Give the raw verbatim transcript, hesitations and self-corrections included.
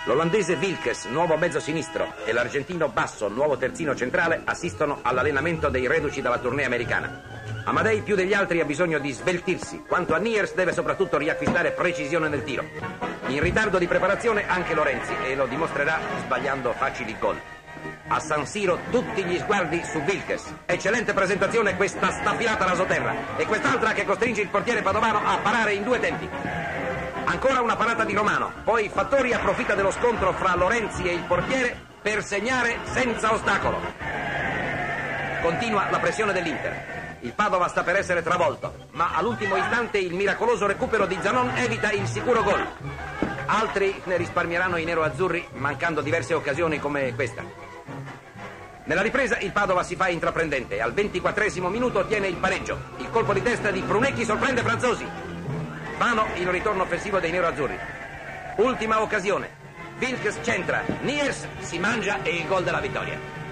L'olandese Wilkes, nuovo mezzo sinistro, e l'argentino Basso, nuovo terzino centrale, assistono all'allenamento dei reduci dalla tournée americana. Amadei più degli altri ha bisogno di sveltirsi, quanto a Niers deve soprattutto riacquistare precisione nel tiro. In ritardo di preparazione anche Lorenzi, e lo dimostrerà sbagliando facili gol. A San Siro tutti gli sguardi su Wilkes. Eccellente presentazione questa staffilata rasoterra, e quest'altra che costringe il portiere padovano a parare in due tempi. Ancora una parata di Romano, poi Fattori approfitta dello scontro fra Lorenzi e il portiere per segnare senza ostacolo. Continua la pressione dell'Inter. Il Padova sta per essere travolto, ma all'ultimo istante il miracoloso recupero di Zanon evita il sicuro gol. Altri ne risparmieranno i nero-azzurri, mancando diverse occasioni come questa. Nella ripresa il Padova si fa intraprendente e al ventiquattresimo minuto ottiene il pareggio. Il colpo di testa di Brunecchi sorprende Franzosi. Vano il ritorno offensivo dei nero-azzurri. Ultima occasione. Wilkes centra, Niers si mangia e il gol della vittoria.